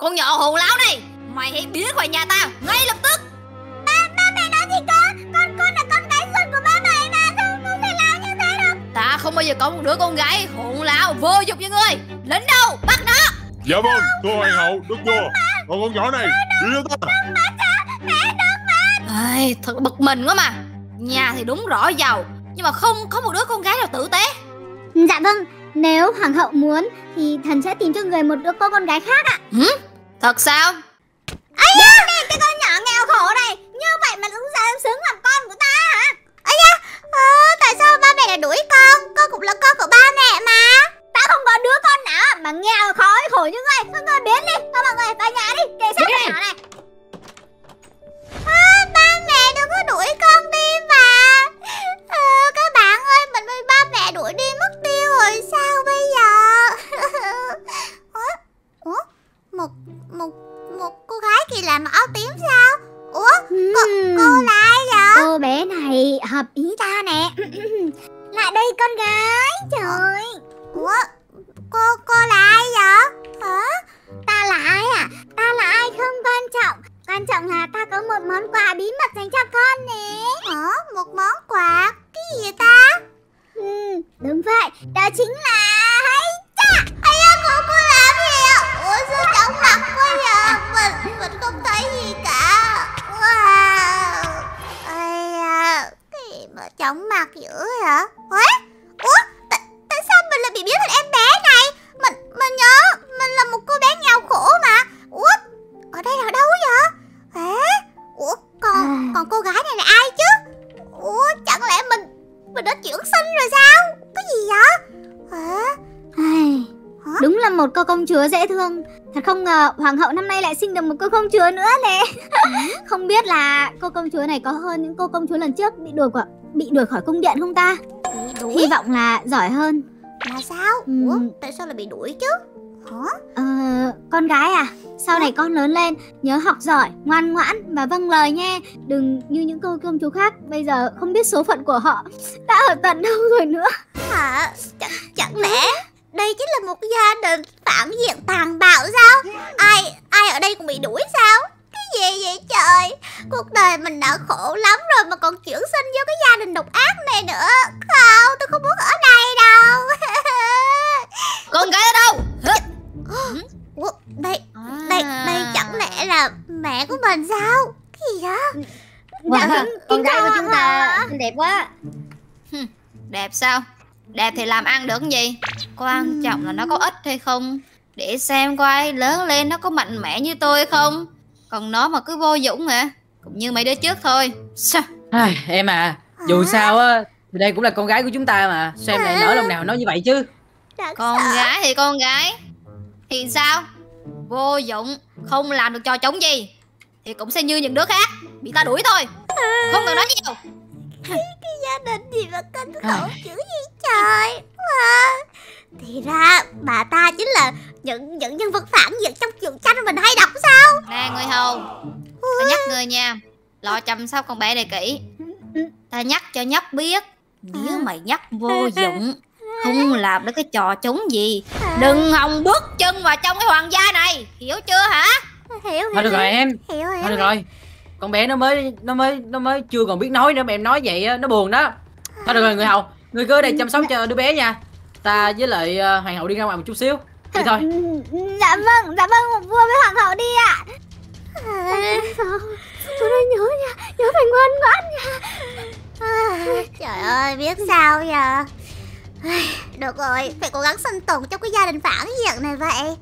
Con nhỏ hồn láo này, mày hãy biến khỏi nhà ta ngay lập tức. Ba mẹ nói gì cơ? Con là con gái ruột của ba mẹ mà, sao không thể làm như thế được? Ta không bao giờ có một đứa con gái hồn láo vô dụng như ngươi. Lính đâu, bắt nó. Dạ vâng, thưa hoàng hậu, đức vua. Còn con nhỏ này, đi cho ta. Ai, thật bực mình quá mà. Nhà thì đúng rõ giàu, nhưng mà không có một đứa con gái nào tử tế. Dạ vâng, nếu hoàng hậu muốn thì thần sẽ tìm cho người một đứa con gái khác ạ. Thật sao? Ây da, cái con nhỏ nghèo khổ này, như vậy mà cũng dám xứng làm con của ta hả? Ây da, tại sao ba mẹ lại đuổi con cũng là con của ba mẹ mà. Ta không có đứa con nào mà nghèo khó khổ như vậy. Mọi người biến đi, mọi người vào nhà đi, kệ sát con nhỏ này. Ba mẹ đừng có đuổi con đi mà. Các bạn ơi, mình bị ba mẹ đuổi đi mất tiêu rồi sao bây giờ? Một cô gái kỳ lạ mặc áo tím sao? Cô là ai vậy? Cô bé này hợp ý ta nè. Lại đây con gái, trời. Cô là ai vậy? Hả? Ta là ai à? Ta là ai không quan trọng. Quan trọng là ta có một món quà bí mật dành cho con nè. Hả? Một món quà? Cái gì vậy ta? Đúng vậy, đó chính là... Hay chà! Ây da, cô làm gì ạ? Ủa sao chóng mặt quá vậy? Mình không thấy gì cả. Wow. Ây da, cái gì mà chóng mặt dữ hả? Ủa? Tại sao mình lại bị biến thành em bé này? Mình nhớ mình là một cô bé nghèo khổ mà. Ủa? Ở đây là đâu vậy? Ủa? Còn cô gái này là ai chứ? Ủa? Chẳng lẽ mình đã chuyển sinh rồi sao? Cái gì vậy? Đúng là một cô công chúa dễ thương. Thật không ngờ hoàng hậu năm nay lại sinh được một cô công chúa nữa nè. Không biết là cô công chúa này có hơn những cô công chúa lần trước bị đuổi khỏi cung điện không ta? Hy vọng là giỏi hơn. Là sao? Ủa? Tại sao lại bị đuổi chứ? Hả? Con gái à, sau này con lớn lên nhớ học giỏi, ngoan ngoãn và vâng lời nha. Đừng như những cô công chúa khác, bây giờ không biết số phận của họ đã ở tận đâu rồi nữa. Hả? Chẳng lẽ đây chính là một gia đình phản diện tàn bạo sao? Ai ở đây cũng bị đuổi sao? Cái gì vậy trời? Cuộc đời mình đã khổ lắm rồi mà còn chuyển sinh vô cái gia đình độc ác này nữa. Không, tôi không muốn ở đây đâu. Con gái ở đâu? Ủa, đây chẳng lẽ là mẹ của mình sao? Cái gì đó? Wow, con gái của chúng ta xinh đẹp quá. Đẹp sao? Đẹp thì làm ăn được cái gì? Quan trọng là nó có ích hay không. Để xem coi lớn lên nó có mạnh mẽ như tôi không. Còn nó mà cứ vô dụng hả? Cũng như mấy đứa trước thôi. Sao? Em à, dù sao á thì đây cũng là con gái của chúng ta mà. Sao em lại nỡ lòng nào nói như vậy chứ? Con gái thì con gái thì sao? Vô dụng, không làm được trò trống gì thì cũng sẽ như những đứa khác, bị ta đuổi thôi. Không cần nói nhiều. Cái gia đình gì mà kinh khủng dữ vậy trời. Thì ra bà ta chính là những nhân vật phản diện trong truyện tranh mình hay đọc sao? Nè người hầu, ta nhắc người nha, lo chăm sóc con bé này kỹ. Ta nhắc cho nhóc biết, nếu mày nhắc vô dụng, không làm được cái trò trống gì, đừng hòng bước chân vào trong cái hoàng gia này, hiểu chưa hả? Hiểu. Thôi được rồi em. Hiểu. Thôi được rồi. Con bé nó mới chưa còn biết nói nữa mà em nói vậy á, nó buồn đó. Thôi được rồi người hầu, người cứ ở đây chăm sóc cho đứa bé nha. Ta với lại hoàng hậu đi ra ngoài một chút xíu. Đi thôi. Dạ vâng, vua với hoàng hậu đi ạ. Chú đây nhớ nha, nhớ phải ngoan ngoãn nha. Trời ơi, biết sao giờ. Được rồi, phải cố gắng sinh tồn trong cái gia đình phản diện này vậy.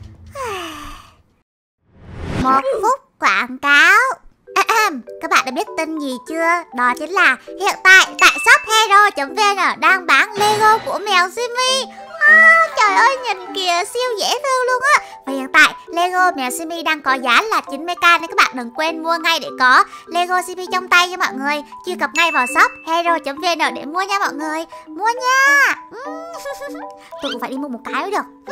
Một phút quảng cáo. Các bạn đã biết tin gì chưa? Đó chính là hiện tại shop hero.vn đang bán Lego của mèo Simi. Trời ơi, nhìn kìa, siêu dễ thương luôn á. Và hiện tại Lego mèo Simi đang có giá là 90k nên các bạn đừng quên mua ngay để có Lego Simi trong tay nha mọi người. Truy cập ngay vào shop hero.vn để mua nha mọi người. Mua nha. Tôi cũng phải đi mua một cái mới được.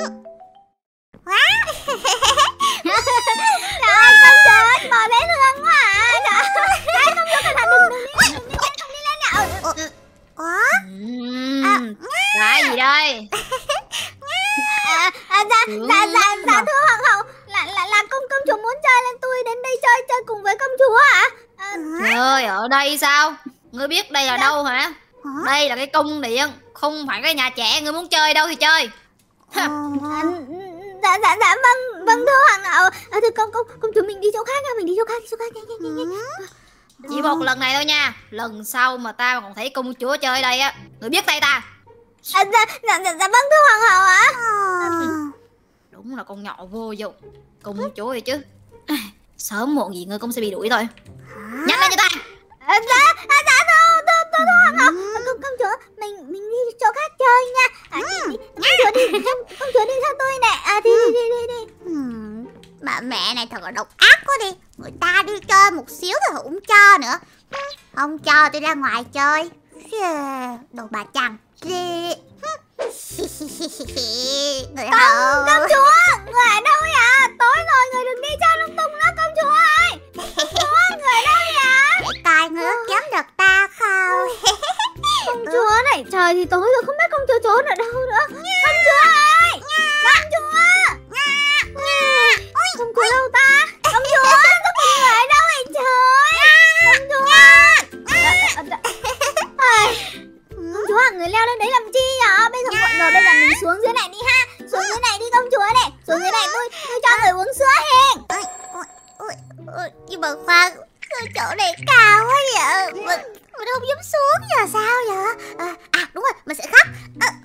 Trời ơi, con trời, bò bé thương quá à. Trời không vô cẩn thận, đừng đi lên nào. Cái gì đây? Dạ thưa hoàng hậu, là chơi cùng với công chúa ạ? Chơi ở đây sao? Ngươi biết đây là đâu hả? Đây là cái cung điện, không phải cái nhà trẻ. Ngươi muốn chơi đâu thì chơi. Dạ vâng thưa hoàng hậu. Thưa công chúa, mình đi chỗ khác nha, mình đi chỗ khác nhanh. Chỉ một lần này thôi nha. Lần sau mà ta còn thấy công chúa chơi đây á, ngươi biết tay ta. Dạ vâng thưa hoàng hậu ạ. Đúng là con nhỏ vô dụng. Công chúa vậy chứ. Sớm muộn gì ngươi cũng sẽ bị đuổi thôi. Nhanh lên cho ta. Dạ thưa hoàng hậu. Công chúa, mình đi chỗ khác chơi nha. Công chúa đi theo tôi nè. Đi. Bà mẹ này thật là độc ác quá đi. Người ta đi chơi một xíu rồi cũng cho nữa. Không cho tôi ra ngoài chơi. Đồ bà chằn. Người hậu. Công chúa, người ở đâu vậy? Tối rồi, người đừng đi chơi lung tung nữa công chúa ơi. Công chúa, người ở đâu vậy? Để coi người có kiếm được ta không. Công chúa này, trời thì tối rồi, không biết công chúa trốn ở đâu nữa. Công chúa ơi, công chúa. Công chúa đâu ta? Công chúa, có một người ở đâu vậy trời? Công chúa. Công chúa, người leo lên đấy làm chi vậy? Bây giờ muộn rồi, bây giờ mình xuống dưới này đi ha. Xuống dưới này đi công chúa này. Xuống dưới này tôi cho người uống sữa hen. Nhưng mà khoan, chỗ này cao quá vậy. Mình không dám xuống giờ sao vậy? Đúng rồi, mình sẽ khóc.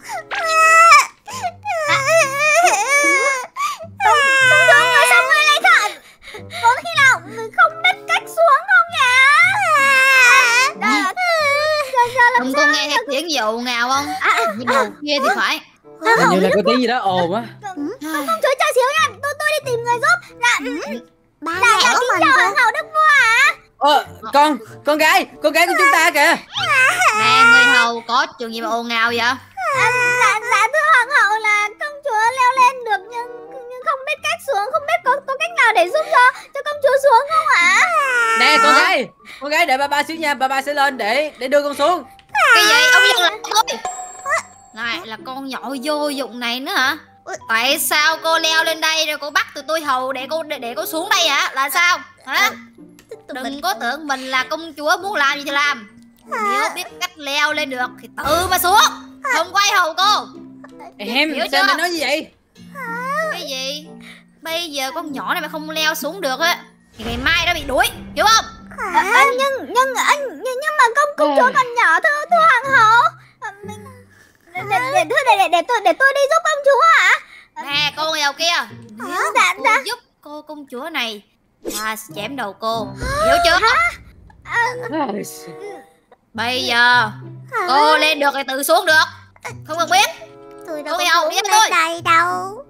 Công chúa, người sao ngươi lại thật? Có khi nào người không biết cách xuống không nhỉ? Không có nghe thấy tiếng dầu ngào không? Như đầu kia thì phải. Hình như là có tiếng gì đó ồn á. Công chúa chờ xíu nha, tôi đi tìm người giúp. Bà mẹ của mình hoàng hậu đức vua hả? Con gái của chúng ta kìa. Nè, người hầu có chuyện gì mà ồn ào vậy? Dạ thưa hoàng hậu là công chúa leo lên được nhưng không biết cách xuống, không biết có cách nào để giúp cho công chúa xuống không ạ? Nè con gái đợi ba xíu nha, ba sẽ lên để đưa con xuống. Cái gì? Ông dừng lại thôi. Lại là con nhỏ vô dụng này nữa hả? Tại sao cô leo lên đây rồi cô bắt tụi tôi hầu để cô xuống đây hả? Là sao? Hả? Đừng có tưởng mình là công chúa muốn làm gì thì làm. Nếu biết cách leo lên được thì tự mà xuống, không quay hầu cô. Em sao mày nói như vậy? Cái gì? Bây giờ con nhỏ này mà không leo xuống được á thì ngày mai nó bị đuổi, hiểu không? Nhưng mà công chúa còn nhỏ thưa hoàng hậu. Để tôi đi giúp công chúa hả? Nè cô nghèo kia, nếu cô giúp cô công chúa này ta sẽ chém đầu cô, hiểu chưa? Bây giờ cô lên được thì tự xuống được, không cần biết. Tôi đâu có xuống lên đây đâu.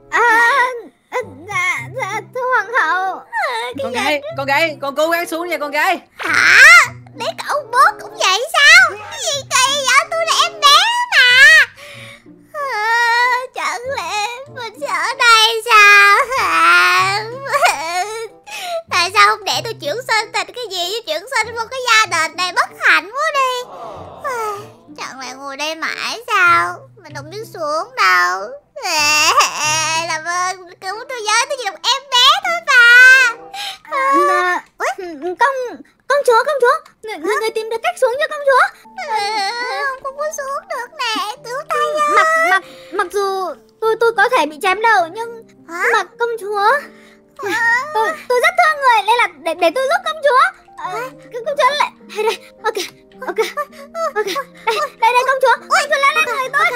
Dạ thưa hoàng hậu. Con gái con cố gắng xuống nha con gái. Hả? Để cậu bố cũng vậy sao? Cái gì kỳ vậy? Tôi là em bé mà. Chẳng lẽ mình sẽ ở đây sao? Tại sao không để tôi chuyển sinh thành cái gì chứ chuyển sinh vô cái gia đình này bất hạnh quá đi. Chẳng lẽ ngồi đây mãi sao? Mình không biết xuống đâu. Làm ơn cứu tôi với, tôi chỉ là một em bé thôi mà. Công chúa, người tìm được cách xuống cho công chúa. Không có xuống được nè, cứu tay nha. Mặc dù tôi có thể bị chém đầu nhưng mà công chúa, tôi rất thương người nên là để tôi giúp công chúa. Công chúa lại đây, ok. Đây công chúa leo lên người tôi.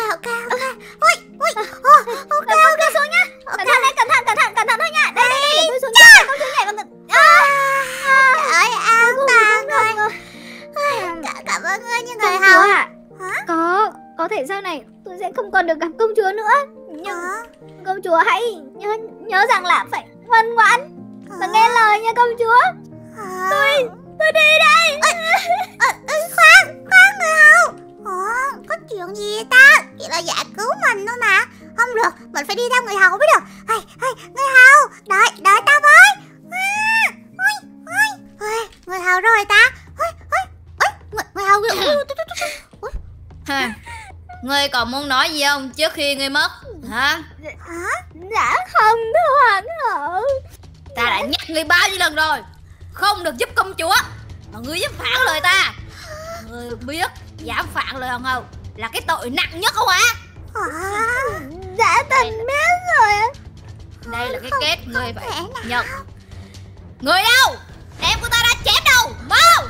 Ok xuống nhá. Cẩn thận thôi nha. Đây để tôi xuống cho công chúa nhảy vào. Trời ơi, an toàn rồi. Cảm ơn ngươi như người hầu. Có thể sau này tôi sẽ không còn được gặp công chúa nữa. Nhưng công chúa hãy nhớ rằng là phải ngoan ngoãn và nghe lời nha công chúa. Tôi đi đây. Khoan người hầu. Có chuyện gì vậy ta? Chỉ là dạ cứu mình thôi mà. Không được, mình phải đi theo người hầu mới được. Người hầu, đợi ta với. Người hầu rồi ta. Người hầu. Ngươi còn muốn nói gì không trước khi ngươi mất hả? Dạ không thưa hoàng hậu. Ta đã nhắc ngươi bao nhiêu lần rồi. không được giúp công chúa. Mà ngươi dám phản lời ta, ngươi biết dám phản lời hoàng hậu là cái tội nặng nhất không hả? Dạ tình biết rồi. Đây là cái kết ngươi phải nhận. Người đâu? Đem của ta ra chém đầu. Mau!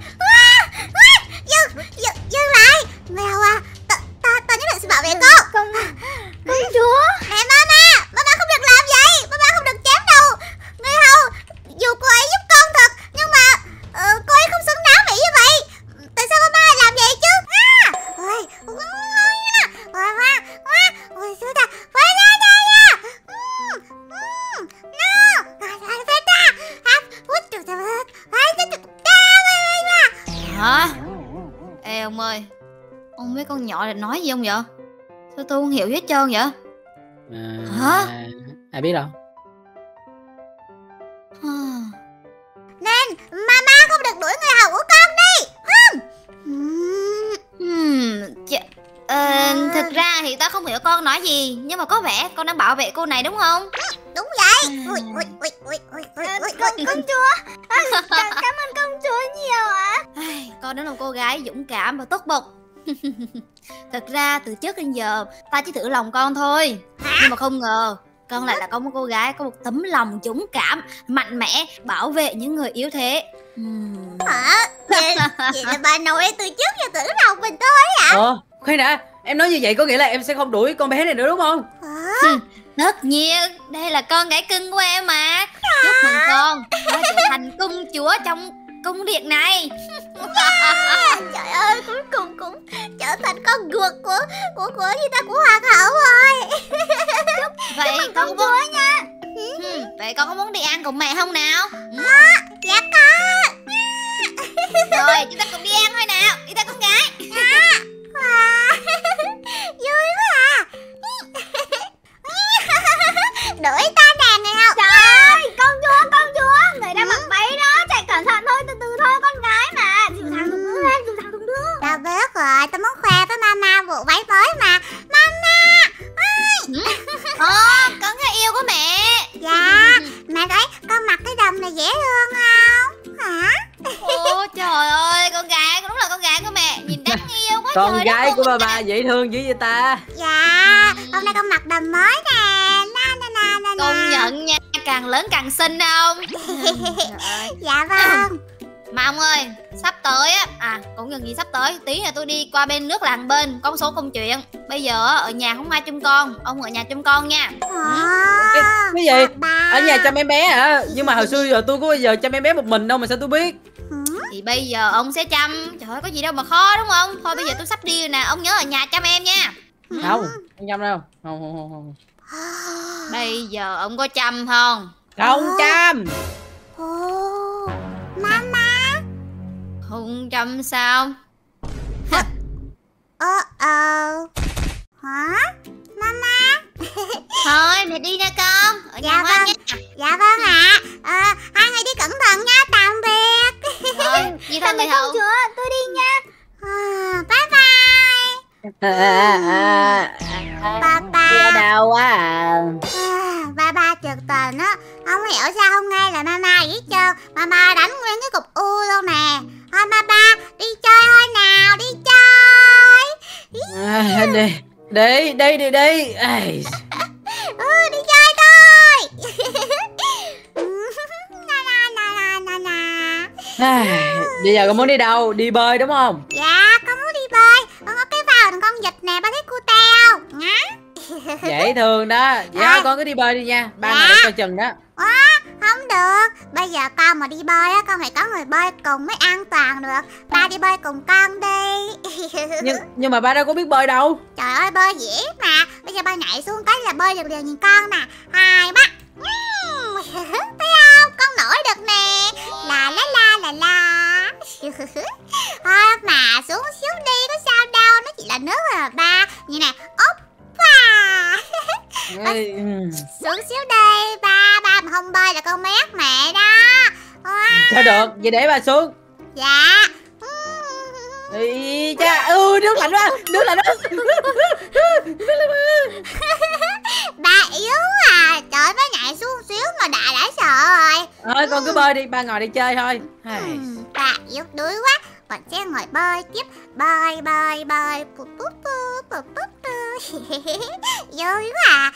Dừng lại. Người hầu à, ta nhất định sẽ bảo vệ cô. Công chúa. Mẹ mama không được làm vậy. Mama không được chém đầu. Người hầu, dù cô ấy giúp con thật, nhưng mà cô ấy không xứng đáng bị như vậy. Tại sao mama lại làm vậy chứ? Hả? Ê ông ơi, ông biết con nhỏ này nói gì không vậy? Sao tôi không hiểu hết trơn vậy? Hả? Ai biết đâu. Nên mama không được đuổi người hầu của con đi. Thực ra thì ta không hiểu con nói gì, nhưng mà có vẻ con đang bảo vệ cô này đúng không? Đúng vậy. Công chúa. Cảm ơn công chúa nhiều ạ. Con đó là một cô gái dũng cảm và tốt bụng. Thật ra từ trước đến giờ ta chỉ thử lòng con thôi. Nhưng mà không ngờ con lại là có một cô gái có một tấm lòng dũng cảm, mạnh mẽ, bảo vệ những người yếu thế. Hả? Vậy là bà nội từ trước giờ thử lòng mình thôi hả? Khoan đã, em nói như vậy có nghĩa là em sẽ không đuổi con bé này nữa đúng không? Tất nhiên, đây là con gái cưng của em mà. Chúc mừng con đã trở thành công chúa trong cung điện này. Trời ơi, cuối cùng cũng trở thành con ruột của gì ta, của hoàng hậu rồi. Vậy con có muốn nha. Vậy con có muốn đi ăn cùng mẹ không nào? Dạ con. Rồi chúng ta cùng đi ăn thôi nào. Đi theo con gái. Vui quá à. Đuổi ta nè người hầu. Trời ơi, công chúa, người đang mặc váy đó, chạy cẩn thận thôi, từ từ thôi, con gái mà. Dịu dàng từng bước lên, dịu dàng từng bước. Ta biết rồi, ta muốn khoe với mama bộ váy mới mà. Mama con gái yêu của mẹ. Dạ, mẹ thấy con mặc cái đầm này dễ thương không? Hả? Ôi trời ơi, con gái đúng là con gái của mẹ, nhìn đáng yêu quá. Con trời gái đất của ơi. bà dễ thương dữ vậy ta. Dạ, hôm nay con mặc đầm mới nè. Công nhận nha, càng lớn càng xinh không? Dạ vâng. Mà ông ơi, sắp tới á, cũng gần gì sắp tới, tí là tôi đi qua bên nước làng bên, có một số công chuyện. Bây giờ ở nhà không ai trông con, ông ở nhà trông con nha. Cái gì? Ở nhà chăm em bé hả? Nhưng mà hồi xưa giờ tôi có bao giờ chăm em bé một mình đâu mà sao tôi biết? Thì bây giờ ông sẽ chăm. Trời ơi, có gì đâu mà khó đúng không? Thôi bây giờ tôi sắp đi rồi nè, ông nhớ ở nhà chăm em nha. Không chăm đâu. Không. Bây giờ ông có chăm không? Không chăm. Mama. Không chăm sao? Hả? Mama. Thôi mẹ đi nha con. Ở nhà Dạ ngoan vâng. nha. Dạ vâng ạ. Hai người đi cẩn thận nha, tạm biệt. Thôi, đi thôi người hầu. Công chúa, tôi đi nha. Bye bye. Kia đau quá à. Ba trực tình á, không hiểu sao không nghe là mama gì hết trơn. Mama đánh nguyên cái cục u luôn nè. Thôi mama, đi chơi thôi nào, đi chơi. Đi. Đi chơi thôi. Bây giờ con muốn đi đâu? Đi bơi đúng không? Dạ, con muốn đi bơi. Con có cái phao con vịt nè, ba thấy cute không? Dễ thương đó. Vậy thôi con cứ đi bơi đi nha. Ba ngày để coi chừng đó. Không được. Bây giờ con mà đi bơi á, con phải có người bơi cùng mới an toàn được. Ba đi bơi cùng con đi. Nhưng mà ba đâu có biết bơi đâu. Trời ơi, bơi dễ mà. Bây giờ ba nhảy xuống cái là bơi được liền, nhìn con nè. 2, 3. Thấy không? Con nổi được nè. La. Thôi mà xuống xíu đi, có sao đâu. Nó chỉ là nước rồi mà ba. Như nè. Úp. Xuống xíu đi. Ba mà không bơi là con mét mẹ đó. Sao được? Vậy để ba xuống. Dạ. Ý cha, nước lạnh quá. Ba yếu à. Trời ơi, nhảy xuống xíu mà đã sợ rồi. Thôi con cứ bơi đi, ba ngồi đi chơi thôi. Ba yếu đuối quá. Con sẽ ngồi bơi tiếp. Bơi bơi bơi. Pù pù pù pù pù pù. Vui quá à.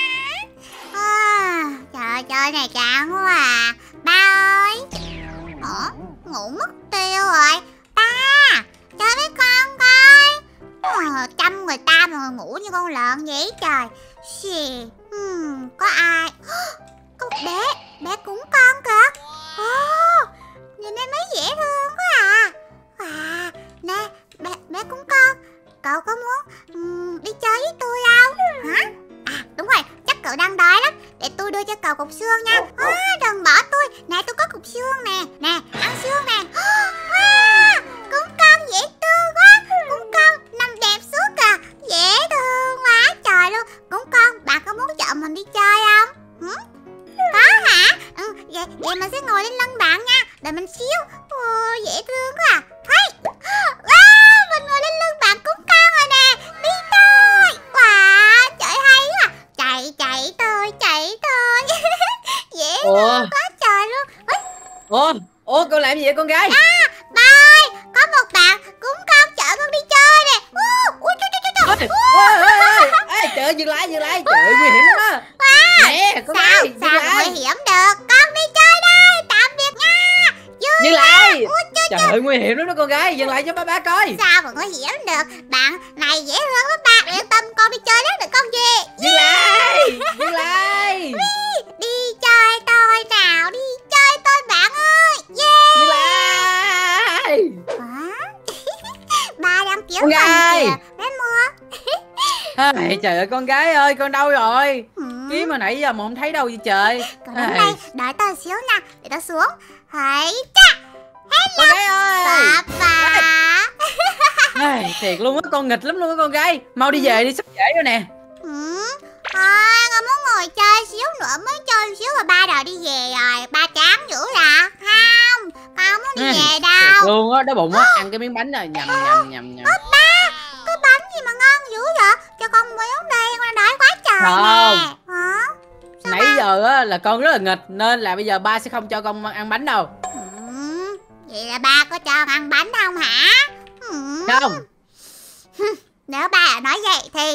Trời trời này chán quá à. Ba ơi. Ngủ mất tiêu rồi. Ba, chơi với con coi. Chăm người ta mà ngủ như con lợn vậy trời. Có ai? Có bé cúng con kìa. Nhìn em ấy dễ thương quá à. Nè, bé cúng con, cậu có muốn đi chơi với tôi không? Hả? Đúng rồi, chắc cậu đang đói lắm. Để tôi đưa cho cậu cục xương nha. Đừng bỏ tôi. Nè, tôi có cục xương nè. Nè, ăn xương nè. Cúng con dễ thương quá. Cúng con nằm đẹp suốt à. Dễ thương quá trời luôn. Cúng con, bạn có muốn chọn mình đi chơi không? Có hả? Vậy mình sẽ ngồi lên lưng bạn nha. Đợi mình xíu. Dễ thương quá à. Hey. Mình ngồi lên lưng bạn cúng con rồi nè. Đi thôi. Wow, trời hay quá. Chạy thôi. Dễ thương quá trời luôn. Ủa con làm gì vậy con gái? Ba ơi, có một bạn cúng con chở con đi chơi nè. Trời ơi, dừng lại. Trời ơi, nguy hiểm lắm á. Nè, con gái, dừng Sao lại. nguy hiểm được. Con đi chơi đây. Tạm biệt nha. Dừng lại. Trời ơi, nguy hiểm lắm đó con gái. Dừng lại cho ba coi. Sao mà nguy hiểm được. Bạn này dễ thương lắm ba. Yên tâm, con đi chơi đó được con gì. Dừng lại. Đi chơi tôi nào. Đi chơi tôi bạn ơi. Dừng lại. Ba đang kiếm Con gái. kìa. Bé mua. Trời ơi con gái ơi, con đâu rồi? Kiếm mà nãy giờ mà không thấy đâu vậy trời. Còn đến đây, đợi tao xíu nha. Để tao xuống. Hãy cha. Con gái ơi. Papa. Thiệt luôn á, con nghịch lắm luôn á con gái. Mau đi về đi, sắp trễ rồi nè. Thôi, con muốn ngồi chơi xíu nữa, mới chơi xíu mà ba đòi đi về rồi. Ba chán dữ là không, con muốn đi về đâu. Thiệt luôn á, đói bụng á, ăn cái miếng bánh rồi, nhầm. Ba, cái bánh gì mà ngon dữ vậy? Cho con miếng đi, con đói quá trời không nè. Hả? Nãy giờ á là con rất là nghịch, nên là bây giờ ba sẽ không cho con ăn bánh đâu. Vậy là ba có cho con ăn bánh không hả? Không. Nếu ba nói vậy thì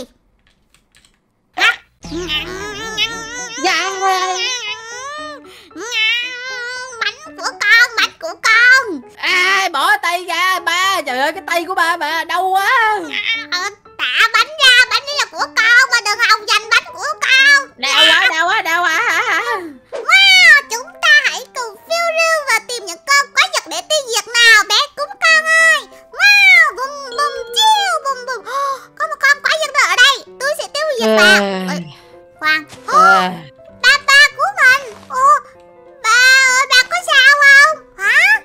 bánh của con. Bỏ tay ra ba. Trời ơi, cái tay của ba mà đau quá. Thả bánh ra, bánh ấy là của con, mà đừng hòng giành bánh của con. Đau quá. Wow, chúng ta hãy cùng phiêu lưu và tìm những con quái vật để tiêu diệt nào bé cúng con ơi. Wow, bùm bùm chiêu bùm bùm. Có một con quái vật ở đây, tôi sẽ tiêu diệt bạn. Khoan. Ba cứu mình. Ba ơi, ba có sao không? Hả?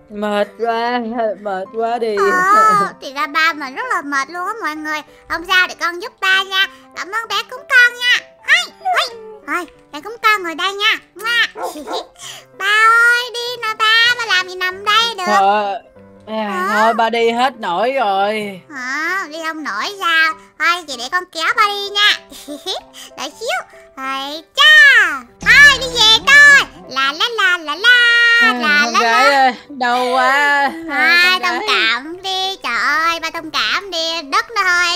Mệt quá đi. Thì ra ba mình rất là mệt luôn á mọi người. Không sao, để con giúp ba nha. Cảm ơn bé cúng con nha. Thôi, bé cúng con ngồi đây nha. Ba ơi, đi nè ba làm gì nằm đây được. Thôi ba đi hết nổi rồi. Đi không nổi sao? Thôi, vậy để con kéo ba đi nha. Đợi xíu. Thôi, cha. Thôi, đi về thôi. La. Con gái ơi, đau quá. Thôi, thông cảm đi. Trời ơi, ba thông cảm đi. Đất nó hơi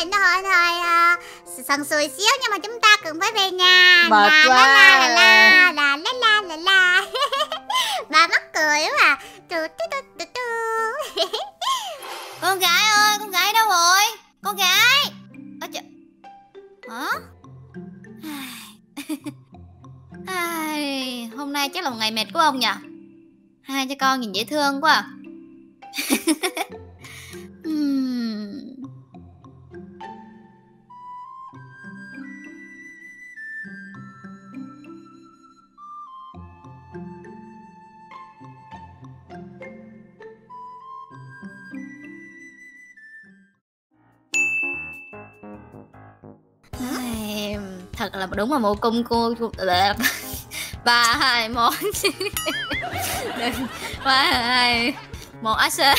sần sùi xíu, nhưng mà chúng ta cần phải về nhà. Mệt quá. La. Ba mắc cười quá à. Con gái ơi, con gái đâu rồi? Con gái. Hả? Hôm nay chắc là một ngày mệt của ông nhỉ? Hai cha con nhìn dễ thương quá à. Thật là đúng là một cung cô 3, 2, 1 3, 2, 1 action.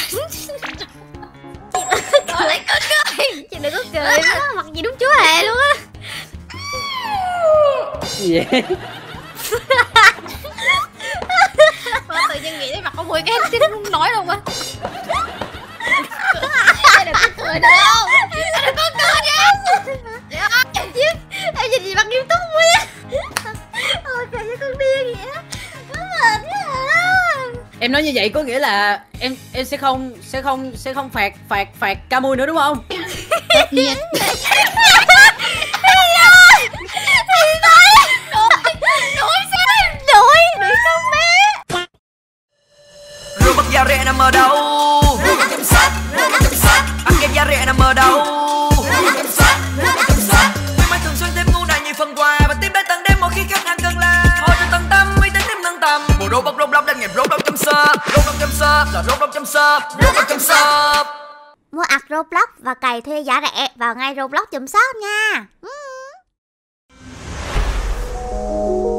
Chị đừng có cười đó, mặt gì đúng chúa hề luôn á. Gì vậy? mùi cái em xin không nói đâu mà. Em đừng có cười được không? Em đừng có cười nha. Em nhìn gì bằng nghiêm túc Nguyên. Ôi kìa như con điên vậy á. Nó mệt quá à. Em nói như vậy có nghĩa là em sẽ không phạt Camui nữa đúng không? Tất nhiên. Đuổi con bé. Robot da rẻ nằm ở đâu? Ăn kem da rẻ nằm ở đâu? Khuyến mãi thường xuyên thêm ngu này nhiều phần quà và tiếp đến tận đêm mỗi khi khách hàng cần là hỗ trợ tận tâm uy tín thêm nâng tầm. Bộ Roblox đang nghiệp Roblox.shop, là Roblox.shop. Mua ạc Roblox và cày thuê giá rẻ vào ngay Roblox.shop nha.